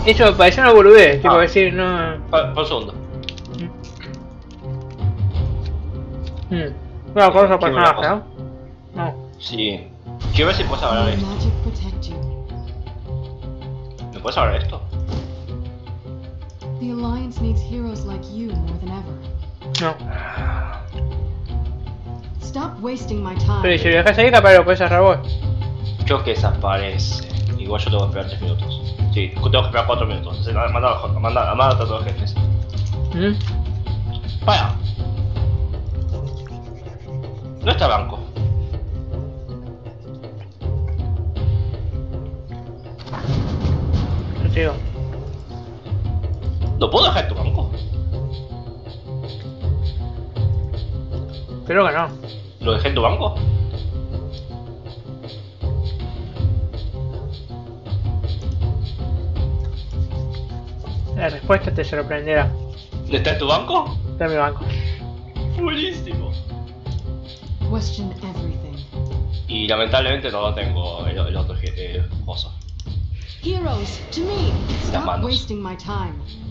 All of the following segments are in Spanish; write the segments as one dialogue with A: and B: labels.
A: Eso me pareció una boludez, tipo decir, no...
B: Por un segundo.
A: Una cosa personaje, ¿no? No.
B: Sí. Quiero ver si puedes hablar esto. ¿Me puedes hablar esto?
C: The Alliance needs heroes like you more than ever.
A: No.
C: Stop wasting my time.
A: Pero si lo dejas ahí, capaz lo puedes cerrar vos.
B: Creo que desaparece. Igual yo tengo que esperar 3 minutos. Sí, tengo que esperar 4 minutos. Entonces, manda a J, manda a todos los jefes. Vaya. ¿Dónde está el banco?
A: No te digo.
B: ¿No puedo dejar tu banco?
A: Creo que no.
B: ¿Lo dejé en tu banco?
A: La respuesta te sorprenderá.
B: ¿Está en tu banco?
A: Está en mi banco.
B: Buenísimo.
C: Question everything.
B: Y lamentablemente no lo tengo el otro coso.
C: Heroes to me. Stop
B: manos.
C: wasting my time.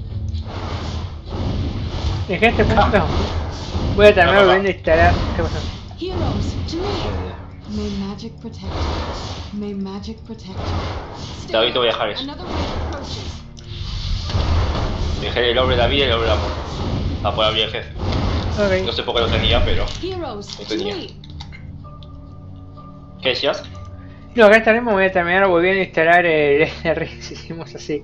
A: Dejé este punto. Voy a terminar volviendo a instalar. ¿Qué pasa?
C: Heroes to me. May magic protect you. May magic protect you.
B: Ahorita voy a dejar eso.
C: Another wave approaches.
B: Dejé el hombre de la vida y el hombre del amor. Para poder abrir el jefe. No
A: Ok.
B: sé por qué lo tenía, pero...
C: Heroes
B: Lo
C: to
B: tenía.
C: me.
B: ¿Qué decías?
A: No, acá estaremos. Voy a terminar volviendo a instalar el Ring si hicimos así.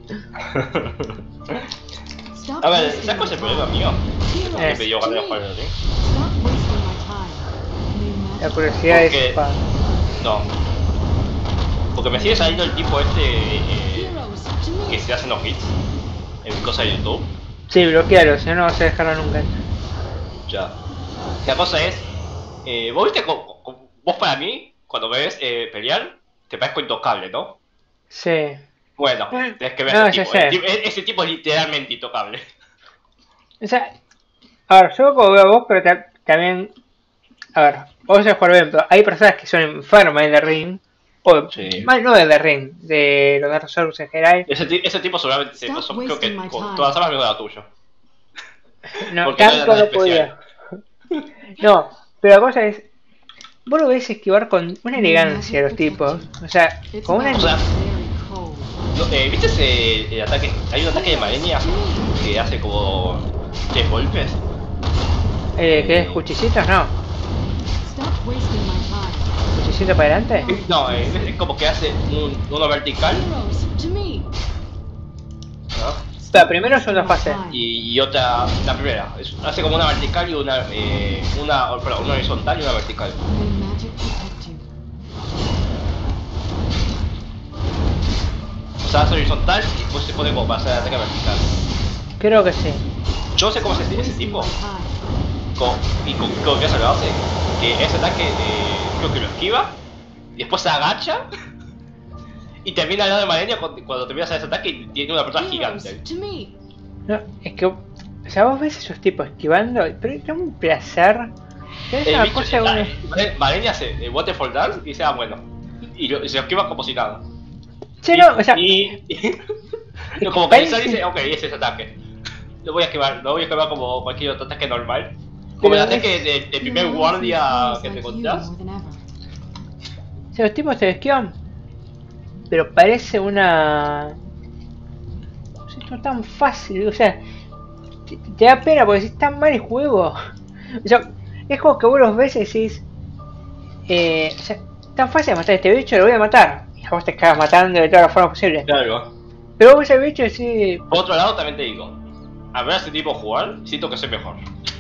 C: Stop
B: A ver,
C: wasting
B: ¿sabes cuál es el
C: my
B: problema
C: time.
B: mío?
C: Heroes
B: Que me dio
C: to
B: ganas de
C: me.
B: jugar el ring.
C: Stop wasting my time. May
A: La
C: magic
A: curiosidad
B: Porque-
A: es para...
B: No. Porque me sigue saliendo el tipo
C: Heroes to
B: que
C: me.
B: se hacen los hits en mi cosa de YouTube.
A: Sí, bloquealo, si no, no vas a dejarlo nunca.
B: Ya. La cosa es, vos viste, vos para mí, cuando me ves pelear, te parezco intocable, ¿no?
A: Sí.
B: Bueno, tenés que ver
A: No,
B: ese
A: ya
B: tipo.
A: sé.
B: Ese tipo es literalmente intocable.
A: O sea, a ver, yo como veo a vos, pero también... A ver, vos sabés jugar bien, pero hay personas que son enfermas de The Ring. O,
B: Sí.
A: más no de The Ring, de los Dark Souls en general.
B: Ese tipo seguramente se
C: Stop
B: pasó, creo que
C: wasting my
B: con
C: time.
B: todas las armas menos la tuya.
A: No,
B: Porque no era
A: tanto
B: nada
A: no podía.
B: especial.
A: No, pero la cosa es... Vos lo ves esquivar con una elegancia a los tipos. O sea,
C: It's
A: con una...
C: about
B: O sea,
C: very cold.
B: No, ¿viste el ataque? Hay un ataque de Malenia que hace como 3 golpes.
A: ¿Qué es? ¿Cuchillitos? No.
C: Stop wasting my time.
A: ¿Cuchillito para adelante?
B: No, es como que hace uno vertical,
C: Heroes to me.
B: ¿no?
A: Pero primero son dos fases.
B: Y otra, la primera, hace como una vertical y una horizontal y una vertical.
C: May magic protect you.
B: O sea, hace horizontal y después se pone como para hacer ataque vertical.
A: Creo que sí.
B: Yo sé cómo es ese tipo, y con qué se lo hace, que ese ataque creo que lo esquiva, y después se agacha, y termina al lado de Malenia cuando termina de hacer ese ataque y tiene una persona gigante.
C: To me.
A: No, es que... O sea, vos ves esos tipos esquivando, pero es un placer. Es una
B: bicho,
A: cosa... Una...
B: Malenia hace Waterfall Dance y dice, ah, bueno, y se lo esquiva como si nada.
A: Sí, no, o sea...
B: Como que Lisa dice, ok, ese es ese ataque. Lo voy a esquivar como cualquier otro ataque normal. Como el
A: Pero
B: ataque de primer guardia que te encontrás.
A: O sea, los tipos se esquivan, pero parece una... No sé, esto es tan fácil, o sea... Te da pena porque es tan mal el juego. O sea, es como que vos los ves y decís... o sea, tan fácil de matar a este bicho, lo voy a matar. Y vos te cagas matando de todas las formas posibles.
B: Claro.
A: Pero vos ves al bicho y decís...
B: Por otro lado, también te digo, a ver a este tipo jugar, siento que soy mejor.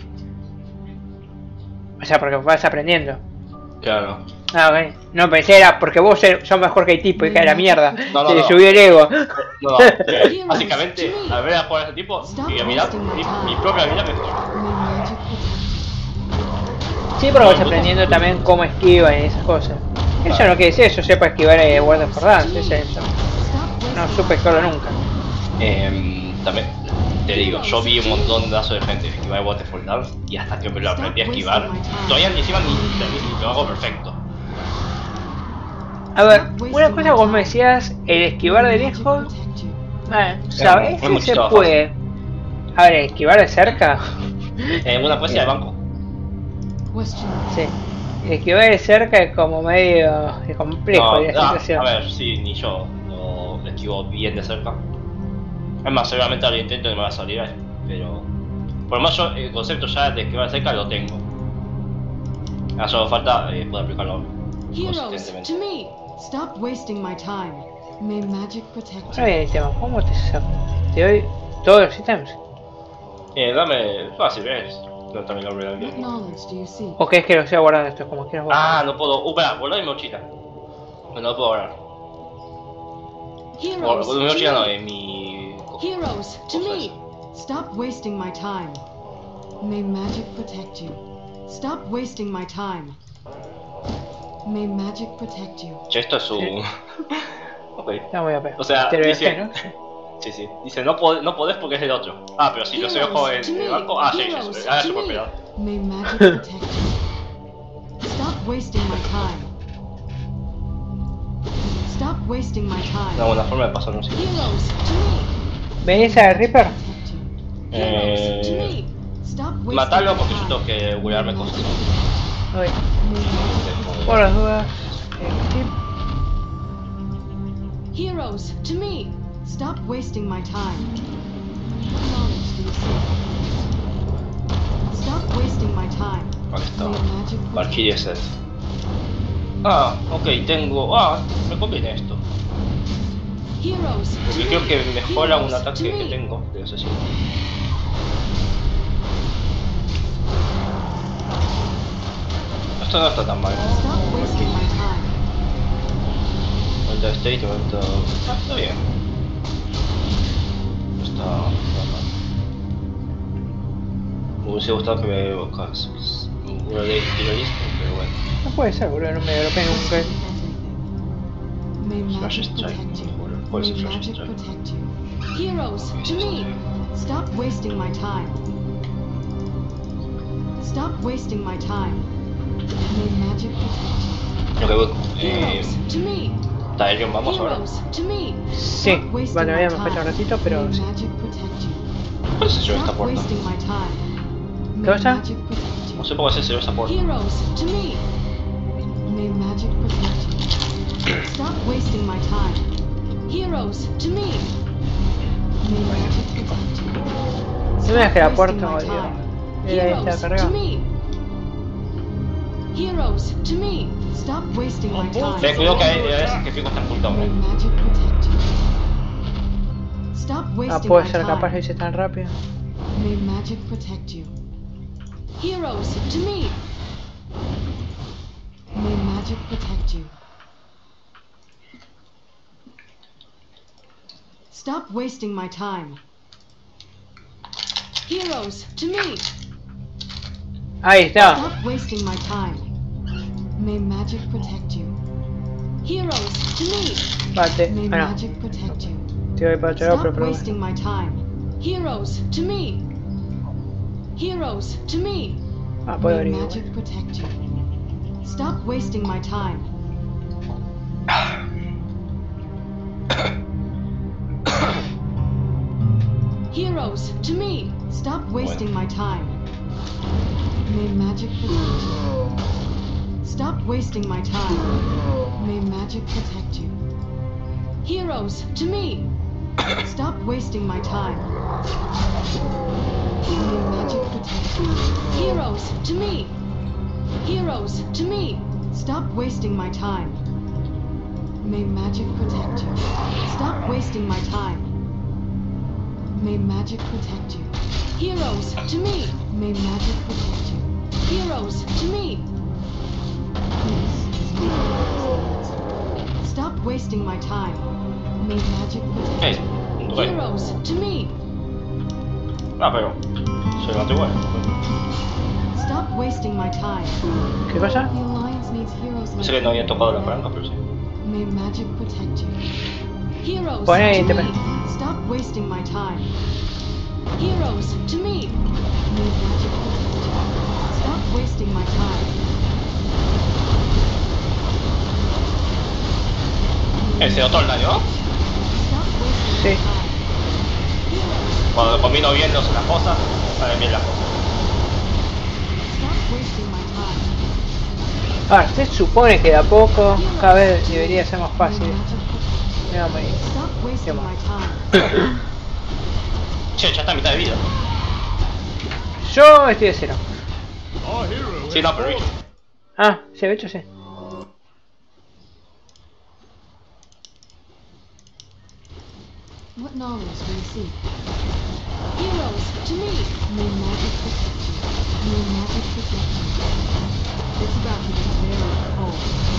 A: O sea, porque vas aprendiendo.
B: Claro.
A: Ah, ok. No, pensé era porque vos sos mejor que el tipo y que la mierda.
B: No, no,
A: Se le
B: no.
A: subió el ego.
B: No, básicamente, al ver a jugar a este tipo, y a mirar, mi propia vida me
C: May magic protect you.
A: Sí, pero vas aprendiendo también cómo esquivan y esas cosas. Eso no quiere decir que yo sepa esquivar World of Dance, es eso. No supe esquivarlo nunca.
B: También te digo, yo vi un montón de lazos de gente esquivar Waterfall Dance y hasta que me lo aprendí a esquivar, todavía ni encima ni lo hago perfecto.
A: A ver, una cosa que vos me decías, el esquivar de lejos, ¿Sabes?
B: Es
A: Si
B: mucho
A: se
B: más
A: puede. A ver, esquivar de cerca.
B: Una poesía de banco.
C: Question.
A: Sí. Esquivar de cerca es como medio complejo la situación.
B: A ver, sí, ni yo lo esquivo bien de cerca. Es más, seguramente al intento no me va a salir, pero por lo menos yo el concepto ya de esquivar de cerca lo tengo. Ahora solo falta poder aplicarlo
C: Heroes,
B: consistentemente.
C: to me! Stop wasting my time. May magic protect
A: Ahora viene
C: you.
A: el tema, ¿cómo te saco? Te doy todos los ítems.
B: Dame fácil, ¿ves? No, también lo abrí
C: What
B: bien.
C: knowledge do you seek?
A: ¿O querés que lo siga guardando esto? Como quieras vos.
B: Ah, no puedo. Espera, guardar mi mochila. No lo puedo guardar.
C: Heroes,
B: Mi mochila no,
C: to me!
B: mi.
C: Heroes, to
B: cosa
C: me!
B: esa.
C: Stop wasting my time. May magic protect you. Stop wasting my time. May magic protect you.
B: Che, esto es un.
A: Sí.
B: Ok.
A: Está muy OP.
B: O sea,
A: Te lo
B: dice.
A: dejé, ¿no?
B: Sí, sí. Dice, no podés porque es del otro. Ah, pero si lo se ojo en el banco. Ah, sí, sí. Ah, super pelado.
C: May magic protect you. Stop wasting my time. Stop wasting my time.
B: Una buena forma de pasar un sitio.
C: Heroes, to me.
A: ¿Venís a Reaper?
C: Protect you. Heroes, to me. Stop wasting
B: Matarlo
C: my
B: porque yo
C: time.
B: tengo que buguearme cosas.
A: Ok.
C: May magic
A: Por las dudas.
C: Heroes, to me! Stop wasting my time. What knowledge do you seek? Stop wasting my time.
B: Ahí está.
C: May magic protect
B: Valkyrie set. Ah, ok, tengo. Ah, me conviene esto.
C: you. Heroes,
B: Porque
C: to
B: creo
C: me!
B: que mejora un
C: Heroes,
B: ataque
C: to
B: que
C: me.
B: tengo de asesino. Esto no está tan mal.
C: Stop wasting my time.
B: Vuelta de state, vuelta. Ah, está bien. No está mal. Me hubiese gustado que me evocas uno de terrorista, pero bueno.
A: No puede ser, boludo, no me dropé nunca.
C: Everything. May
B: Flash
C: magic
B: strike.
C: protect you.
B: Bueno, puede ser
C: May
B: flash
C: magic
B: strike.
C: protect you. Heroes, to me! Stop wasting my time. Stop wasting my time. May magic protect you.
B: Ok, voy.
C: Heroes, to me!
B: Tyrion, vamos ahora.
C: Heroes, to me!
A: Sí,
C: Stop wasting
A: vale, voy a
C: my
A: me falta un
C: time.
A: ratito, pero
C: May
A: sí.
C: magic protect you.
B: ¿Cuál se cerró esta
C: Stop
B: puerta?
C: wasting my time.
A: ¿Qué
C: May
A: cosa?
C: magic protect
B: No
C: you.
B: sé por qué se cerró esta puerta.
C: Heroes, to me! May magic protect you. Stop wasting my time. Heroes, to me! May magic protect you.
A: No me dejé la
C: Stop
A: puerta,
C: wasting my
A: boludo.
C: time.
A: Mira, ahí está
C: Heroes,
A: cargado.
C: to me! Heroes, to me! Stop wasting my time.
B: Ten cuidado que hay veces que Pico está ocultado.
C: May magic protect you. Stop
A: Ah,
C: wasting
A: puede
C: my
A: ser capaz lo
C: time.
A: hice tan rápido.
C: May magic protect you. Heroes, to me! May magic protect you. Stop wasting my time. Heroes, to me!
A: Ahí está.
C: Stop wasting my time. May magic protect you. Heroes, to me!
A: Bate.
C: May
A: Ah, no.
C: magic protect you.
A: Te voy para otro lado, pero
C: Stop
A: bueno.
C: wasting my time. Heroes, to me! Heroes, to me!
A: Ah, puedo
C: May
A: abrir.
C: magic protect you. Stop wasting my time. Heroes, to me! Stop wasting my time. May magic protect you. Stop wasting my time. May magic protect you. Heroes, to me! Stop wasting my time. May magic protect you. Heroes, to me! Heroes, to me! Stop wasting my time. May magic protect you. Stop wasting my time. May magic protect you. Heroes, to me! May magic protect you. Heroes, to me! Stop wasting my time. May magic protect you.
B: Un rey.
C: Heroes, to me!
B: Ah, pero. Se levantó igual.
C: Stop wasting my time.
A: ¿Qué cosa?
C: The Alliance needs heroes like
B: Pensé que no había
C: you.
B: tocado la palanca, pero sí.
C: May magic protect you. Heroes,
A: Pon ahí,
C: to
A: te
C: me!
A: pe-
C: Stop wasting my time. Heroes, to me! May magic protect you. Stop wasting my time.
B: ¿Se notó el daño?
C: Stop wasting
A: Sí.
C: my time.
B: Cuando combino bien las cosas, salen bien las cosas.
C: Stop wasting my time.
A: Ahora, se supone que de a poco cada vez debería ser más fácil.
C: May magic protect
A: Me va a morir.
C: you. Stop wasting
A: Come on.
C: my time.
B: Che, ya está a mitad de vida.
A: Yo estoy de cero.
B: Sí, no, pero bicho.
A: Ah, sí, de hecho sí.
C: What knowledge do you seek? Heroes, to me! May magic protect you. May magic protect you. It's about to get very cold.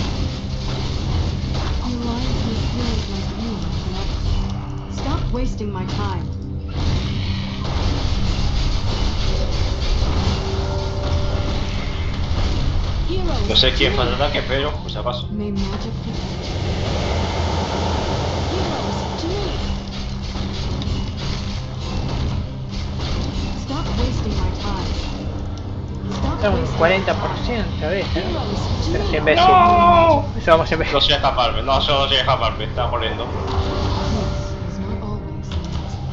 C: The Alliance needs heroes like you more than ever. Stop wasting my time. Heroes,
B: No sé quién
C: to
B: fue
C: me.
B: el ataque, pero por si acaso.
C: May magic protect you. Heroes, to me! Stop wasting my time. Stop
A: Está un
C: wasting
A: 40% de esta, ¿no?
C: Heroes, to
A: Pero
C: me.
A: soy imbécil.
B: ¡No!
A: Eso vamos a imbécil.
B: No llegué a escaparme, no, yo no llegué a escaparme, estaba corriendo.
C: Peace is not always the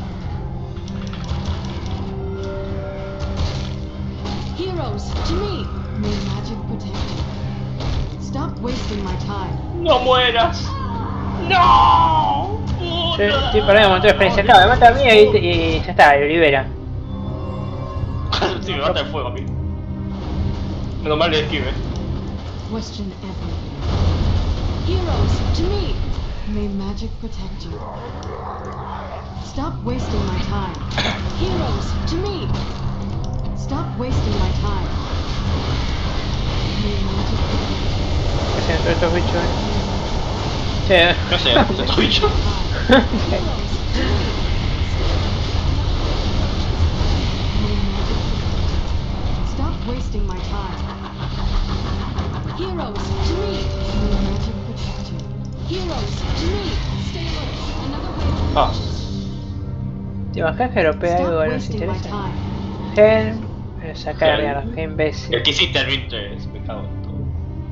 C: answer. Heroes, to me! May magic protect you. Stop wasting my time.
B: ¡No mueras! ¡No!
A: Sí, estoy perdiendo un montón de experiencia. Claro, me mata a mí y ya está, lo libera.
B: Sí, me mata el fuego a mí. Menos mal le esquive.
C: Question everything. Heroes, to me! May magic protect you. Stop wasting my time. Heroes, to me! Stop wasting my time. May magic protect you.
A: ¿Qué hacen todos estos bichos?
B: No sé, ¿se estoy bicho?
C: Stop wasting my time. Heroes, to me! May magic protect you. Heroes, to me! Stay alert. Another wave.
B: Ah,
A: ¿Te bajás que europea algo
C: Stop
A: que nos
C: wasting my
A: interesa?
C: time.
A: Gen, sacar de mierda, qué
B: el
A: imbécil.
B: que hiciste el Ring 3, me cago en todo.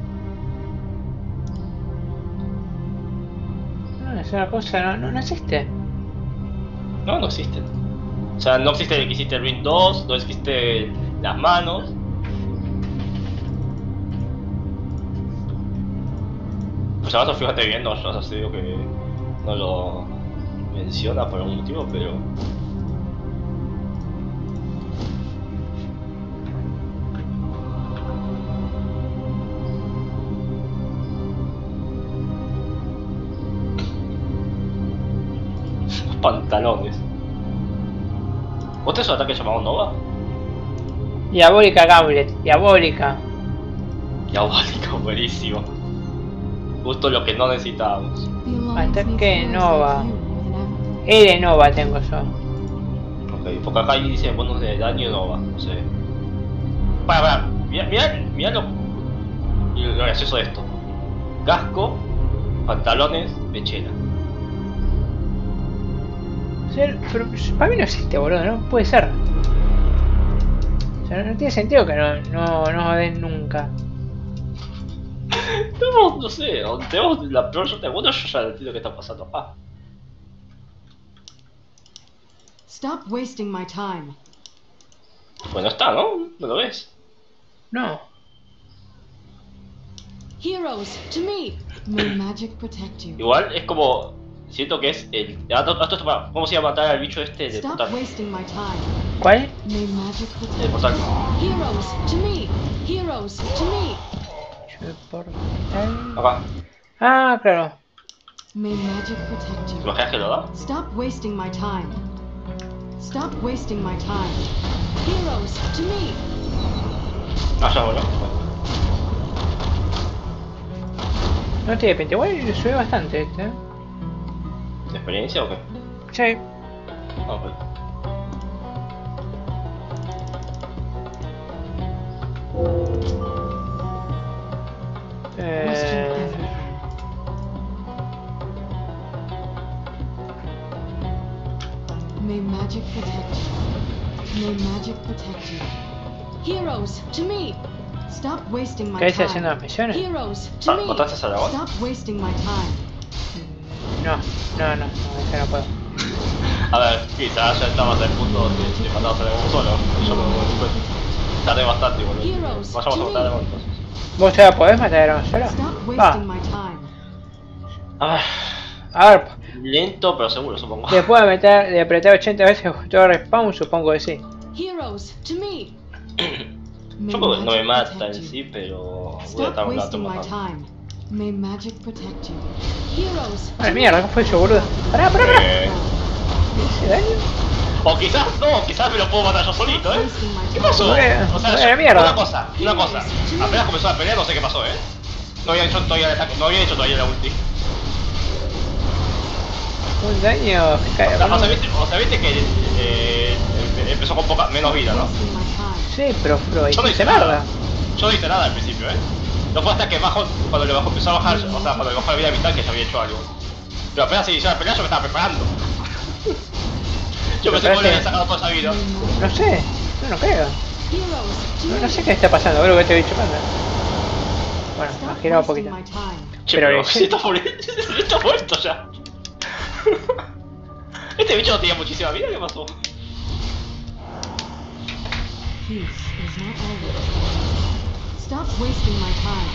A: No, es una cosa, no existe.
B: No, no existe. O sea, no existe el que hiciste el Ring 2, no existe las manos. Pues ahora fíjate bien, no, yo sé digo que no lo menciona por algún motivo, pero... Pantalones. ¿Vos tenés un ataque llamado Nova?
A: Diabólica Gauntlet, diabólica.
B: Diabólico, buenísimo. Justo lo que no necesitábamos.
C: The Alliance needs
A: Ataque
C: heroes
A: Nova.
C: like you more than ever.
A: L Nova tengo yo.
B: Ok, porque acá dice bonus de daño Nova, no sé. Para, mirá lo gracioso de esto. Casco, pantalones, pechera.
A: Pero para mí no existe, boludo, no puede ser. O sea, no tiene sentido que no den nunca.
B: No sé, tenemos la peor suerte del mundo, yo ya entiendo qué está pasando acá.
C: Stop wasting my time.
B: Bueno, está, ¿no? ¿No lo ves?
A: No.
C: Heroes, to me! May magic protect you.
B: Igual es como... Siento que es el... ¿Cómo se llama matar al bicho este del
C: Stop
B: portal?
C: wasting my time.
A: ¿Cuál?
C: May magic
B: El
C: protect
B: portal.
C: you. Heroes, to me! Heroes, to me!
A: Yo portal.
B: Acá.
A: Ah, claro.
C: May magic protect
B: ¿Te
C: you.
B: imaginas que lo da?
C: Stop wasting my time. Stop wasting my time. Heroes, to me!
B: Ah, ya, bueno.
A: No te depende, igual sube bastante este, ¿eh?
B: ¿De experiencia o qué?
A: Sí.
B: Ah, ok.
C: Question everything. May magic protect you. May magic protect you. Heroes, to me! Stop wasting my
A: ¿Qué estás haciendo
C: time.
A: las misiones?
C: Heroes, to me!
B: ¿Mataste a dragón?
C: Stop wasting my time.
A: No, eso no puedo.
B: A ver, quizás ya estamos en el punto de matarnos a uno solo. Yo no me cuenta. Tardé bastante, boludo. Vayamos a matar a entonces.
A: ¿Vos ya podés matar a uno solo?
C: Stop
A: Va.
C: wasting my time.
A: A ver,
B: Lento pero seguro, supongo.
A: después de apretar 80 veces todo respawn, supongo que sí.
C: Heroes, to me.
B: Yo creo que no me mata en sí, pero voy a estar
C: Stop
B: un rato
C: wasting my
B: más.
C: time. May magic protect you. Heroes.
A: Vale, mierda, ¿qué fue eso, boludo? Pará.
B: Eh,
A: ¿Ese daño?
B: o quizás no, quizás me lo puedo matar yo solito, ¿eh? ¿Qué pasó? O sea,
A: Bueno, mierda.
B: una cosa. Apenas comenzó la pelea, no sé qué pasó, ¿eh? No había hecho todavía el ataque, no había hecho todavía la ulti.
A: Un daño que cae.
B: O sea, viste que empezó con menos vida, ¿no?
C: Wasting my time.
A: Sí, pero
B: Yo no
A: hiciste
B: hice
A: mierda.
B: nada. Yo no hice nada al principio, ¿eh? No fue hasta que cuando le bajó, empezó a bajar, o sea, cuando le bajó la vida vital que ya había hecho algo. Pero apenas se inició la pelea yo me estaba preparando. Yo pensé que le había sacado toda esa vida.
A: No sé, yo no creo.
C: Heroes, to
A: No
C: me.
A: sé qué está pasando, creo que este bicho panda. Bueno,
C: Stop
A: me girado un
C: wasting
A: poquito.
C: my time.
B: Che,
A: Pero
B: pero
A: ese-
B: si está muerto ya. Este bicho no tenía muchísima vida, ¿qué pasó?
C: Peace is not always. Stop wasting my time.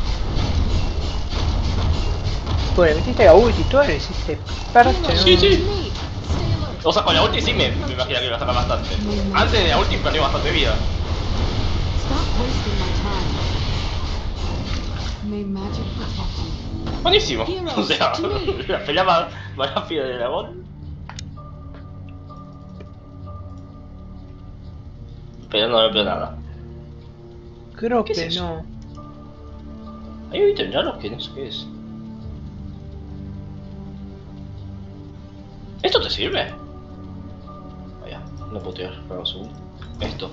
A: Pues le metiste la ulti y todo, le hiciste parte, ¿no?
B: Sí, sí.
C: To me. Stay alert.
B: O sea, con la ulti sí me imagino que iba a sacar bastante. Antes de la ulti perdió bastante vida.
C: Stop wasting my time. May magic protect you.
B: Buenísimo. O sea, la pelea más rápida de dragón. Pero no le veo nada.
A: Creo
B: ¿Qué es
A: que
B: eso?
A: no.
B: Hay un ítem raro que no sé qué es. ¿Esto te sirve? Vaya, no puedo tirar, espera un segundo. Esto.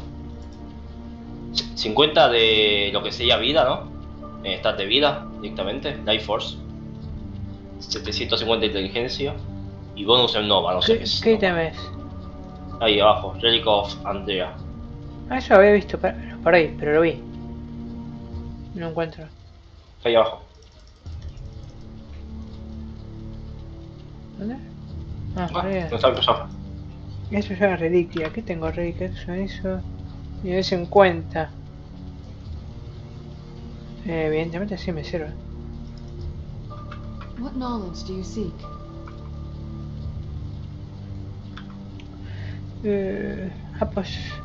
B: 50 de lo que sería vida, ¿no? Stat de vida directamente, Life Force. 750 de inteligencia. Y bonus en Nova, no sé qué es.
A: ¿Qué
B: Nova.
A: ítem es?
B: Ahí abajo, Relic of Andrea.
A: Ah, eso lo había visto por ahí, pero lo vi. No encuentro.
B: Ahí abajo.
A: ¿Dónde? Ah, por ahí.
B: No está empezado.
A: Eso ya es reliquia. ¿Qué tengo reliquia? Eso. Nivel 50. Evidentemente sí me sirve.
C: What knowledge do you seek?
A: Pues.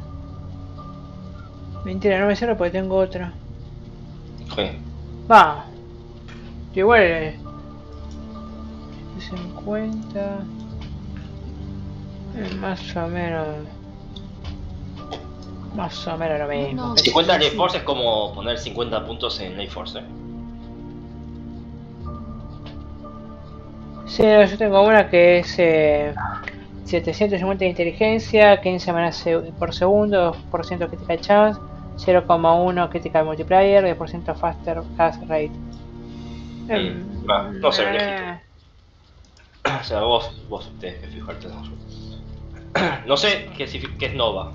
A: Mentira, no me sirve porque tengo otra.
B: Sí.
A: Va. Igual. 50. Más o menos. Más o menos lo mismo.
C: No.
B: 50 de Life Force es como poner 50 puntos en Life Force,
A: Sí, no, yo tengo una que es 750 de inteligencia, 15 manas por segundo, 2% critical chance, 0,1 critical multiplier, 10% faster cast rate.
B: No sé, legítimo. O sea, vos tenés que fijarte, no. No sé qué es Nova.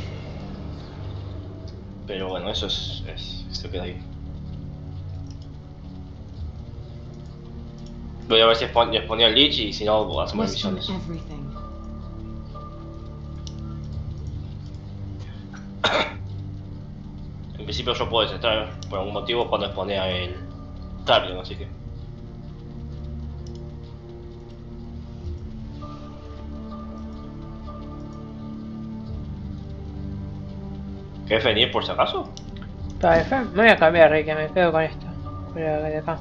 B: Pero bueno, eso se queda ahí. Voy a ver si ponía el Lich y si no, hacemos
C: Question
B: misiones.
C: everything.
B: En principio yo puedo desestar por algún motivo cuando exponía el Tarion, así que... ¿Querés venir por si acaso?
A: Me voy a cambiar, Rey, que me quedo con esto. Pero de acá.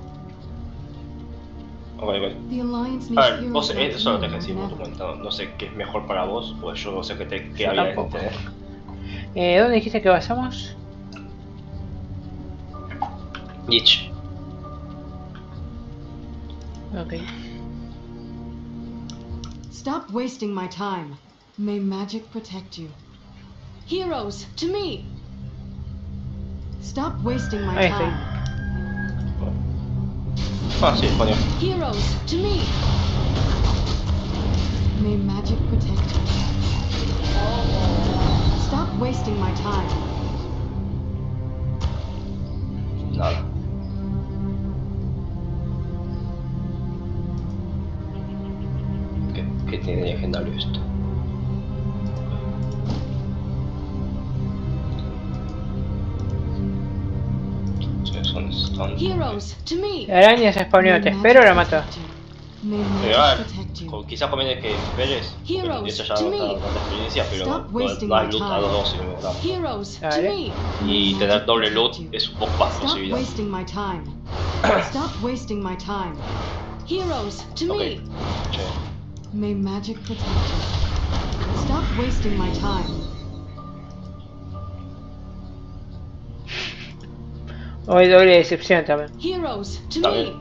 B: Ok.
C: The Alliance
B: A
C: needs
B: ver, vos
C: heroes like
B: eso lo
C: you
B: tenés que decir
C: more
B: por tu
C: than
B: cuenta. No sé qué es mejor para vos, pues yo no sé qué te queda
A: Yo
B: bien
A: tampoco.
B: tener.
A: ¿Dónde dijiste que basamos?
B: Lich.
A: Ok.
C: ever. Stop wasting my time. May magic protect you. Heroes, to me! Stop wasting my
A: Ahí estoy.
C: time.
B: Ah, sí, español.
C: Heroes, to me! May magic protect you. Stop wasting my time.
B: Nada. ¿Qué tiene gente secundario esto.
C: Heroes to me.
A: La araña se spawneó, te espero o la mato.
B: Quizás conviene que esperes, porque esto ya no está tanta experiencia, pero no hay loot a los dos si me
C: Heroes to
A: Vale.
C: me.
B: y tener doble loot es un poco más
C: Stop
B: posibilidad.
C: wasting my time. Stop wasting my time. Heroes to
B: Ok,
C: me.
B: che.
C: May magic protect you. Stop wasting my time.
A: Hoy doble decepción también.
C: Heroes to
B: Está
C: me.
B: bien.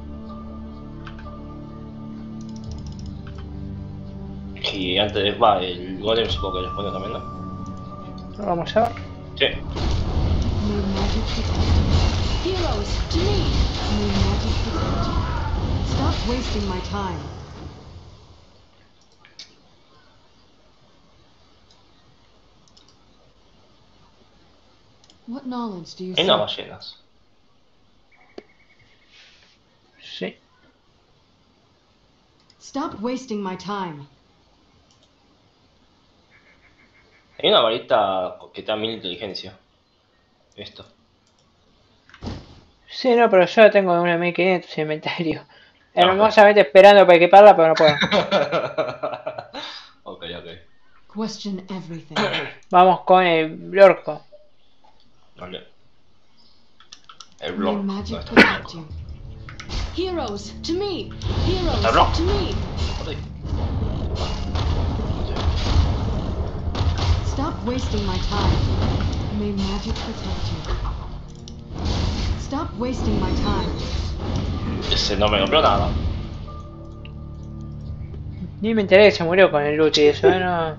B: Y antes de... va, el golem supongo que les pone también, ¿no?
A: Vamos a ver.
B: Sí.
C: May magic protect you. Heroes to me. May magic protect you. Stop wasting my time. What knowledge do you
B: Hay unas
C: seek?
B: ballenas.
A: Sí.
C: Stop wasting my time.
B: Hay una varita que te da 1000 inteligencia. Esto.
A: Sí, no, pero yo tengo una 1500 en inventario.
B: Ah,
A: Hermosamente esperando para equiparla, pero no puedo.
B: Ok.
C: Question everything.
A: Vamos con el orco.
B: Vale. El
C: May
B: blog.
C: magic protect you. Heroes to me. Heroes
B: Está block.
C: to me. Stop wasting my time. May magic protect you. Stop wasting my time.
B: Ese no me compró nada.
A: Ni me enteré que se murió con el loot y eso, no.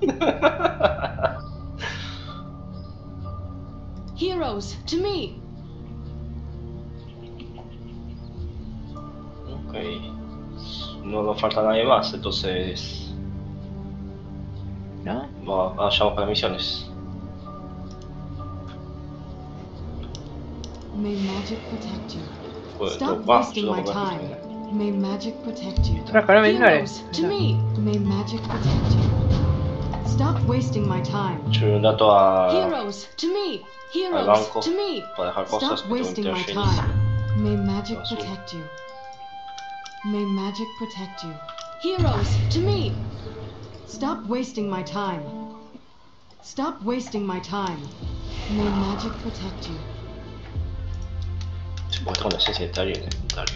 C: Heroes to me.
B: Ok. No nos falta nadie más, entonces...
A: ¿No?
B: Vayamos para misiones.
C: May magic protect you.
B: Pues,
C: Stop
B: va,
C: wasting
B: yo
C: my
B: lo
C: time.
B: pongo.
C: May magic protect you.
A: Rasco, no me
C: Heroes
A: ignores.
C: to me. May magic protect you. Stop wasting my time.
B: Yo doy un dato a...
C: Heroes to me.
B: al
C: Heroes
B: banco
C: to me.
B: para dejar cosas
C: Stop
B: que
C: wasting
B: tengo
C: my
B: que
C: time. May magic
B: Azul.
C: protect you. May magic protect you. Heroes to me. Stop wasting my time. Stop wasting my time. May magic protect you.
B: Se puede con la esencia de Tario en el inventario.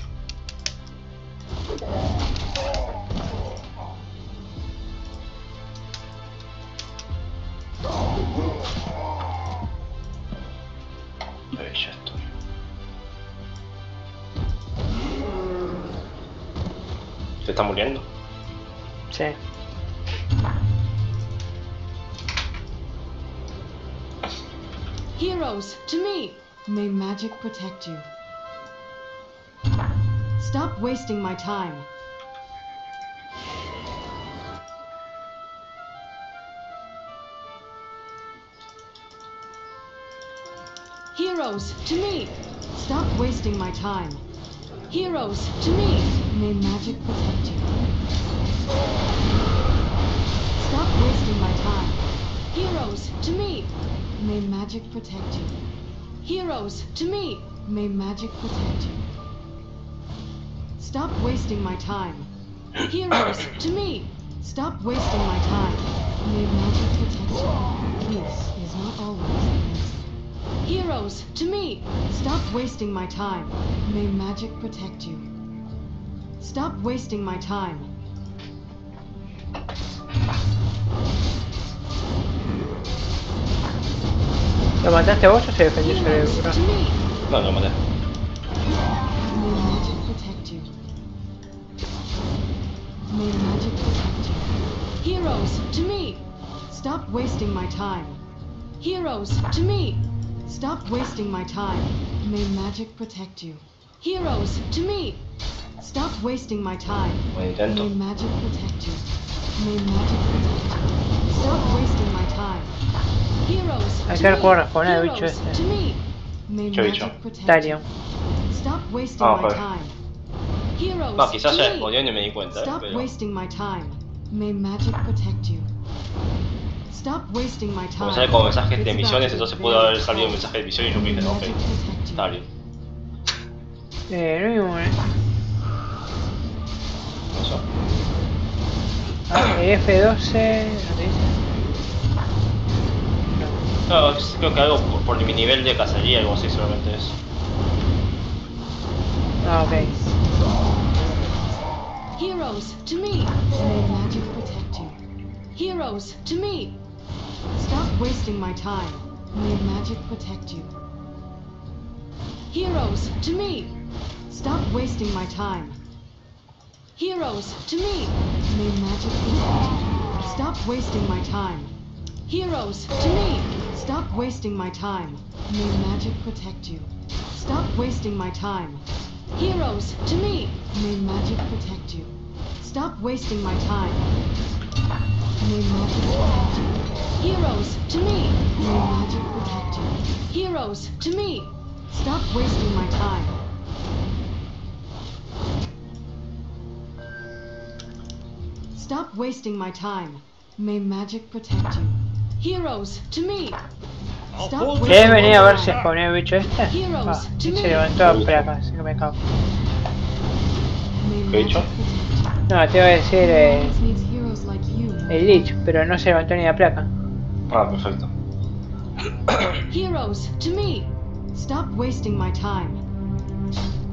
B: Ya estoy. ¿Se está muriendo?
A: Sí.
C: Heroes to me. May magic protect you. Stop wasting my time. Heroes to me. Stop wasting my time. Heroes to me. May magic protect you. Stop wasting my time. Heroes to me. May magic protect you. Heroes to me. May magic protect you. Stop wasting my time. Heroes to me. Stop wasting my time. May magic protect you. Peace is not always the answer. Heroes to me. Stop wasting my time. May magic protect you. Stop wasting my time.
A: ¿Lo mataste vos o se defendió sobre el
C: Heroes
A: bro?
C: to me.
B: No, lo maté.
C: May magic protect you. May magic protect you. Heroes to me. Stop wasting my time. Heroes to me. Stop wasting my time. May magic protect you. Heroes to me. Stop wasting my time.
B: Buen intento.
C: May magic protect you. May magic protect you. Stop wasting my time. Heroes
A: Hay
C: to
A: que
C: me.
A: jugar con el bicho
C: Heroes
A: este.
C: to me. May
B: ¿Qué bicho?
C: magic protect you.
A: Talion.
C: Stop wasting
B: Ah,
C: my
B: joder.
C: time. Heroes
B: No, quizás
C: to
B: ya
C: me.
B: respondió y no me di cuenta,
C: Stop
B: pero...
C: wasting my time. May magic protect you. Stop wasting my time.
B: Como sale como mensajes de
C: It's
B: misiones,
C: about to
B: entonces
C: get
B: pudo haber
C: very
B: salido un
C: cold.
B: mensaje de misión y yo me
C: May
B: dije, ok,
C: magic protect you.
B: está bien.
A: No mismo,
B: Eso.
A: Ah, F12, ¿no te dice?
B: No, creo que algo por mi nivel de cacería, algo así solamente es.
A: Ah, ok.
C: Heroes, to me! May magic protect you. Heroes, to me! Stop wasting my time. May magic protect you. Heroes, to me! Stop wasting my time. Heroes, to me! May magic protect you. Stop wasting my time. Heroes, to me! Stop wasting my time. May magic protect you. Stop wasting my time. Heroes, to me! May magic protect you. Stop wasting my time. May magic protect you. Heroes, to me! May magic protect you. Heroes, to me! Stop wasting my time. Stop wasting my time. May magic protect you. Heroes, to me! Stop
A: ¿Quieres
C: wasting
A: venir a
C: my
A: ver si
C: time.
A: spawnea el bicho este? Ah, se levantó a placa, así que me cago.
C: May
B: ¿Qué he dicho?
C: magic protect you.
A: No, te iba a decir
C: The world needs heroes like you.
A: el Lich, pero no se levantó ni la placa.
B: Ah, perfecto.
C: Heroes, to me! Stop wasting my time.